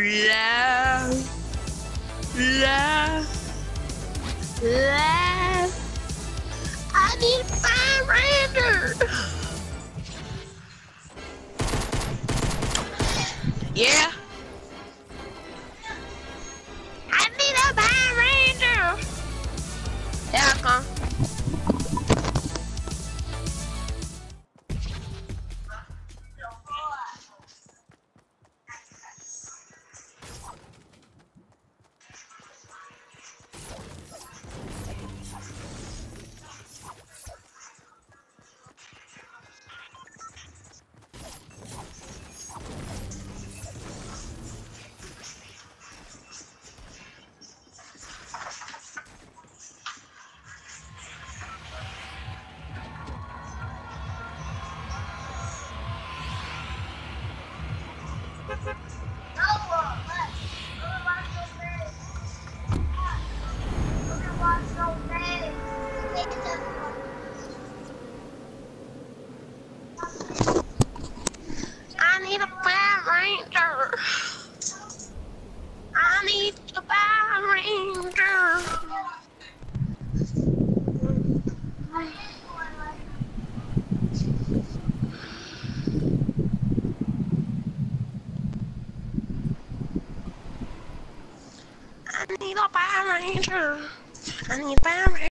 La, la, la. I need a Fire Ranger. Yeah. I need a Fire Ranger. Yeah, I come. I need a Fire Ranger. I need a Fire Ranger. I need a Fire Ranger. I need a Fire Ranger.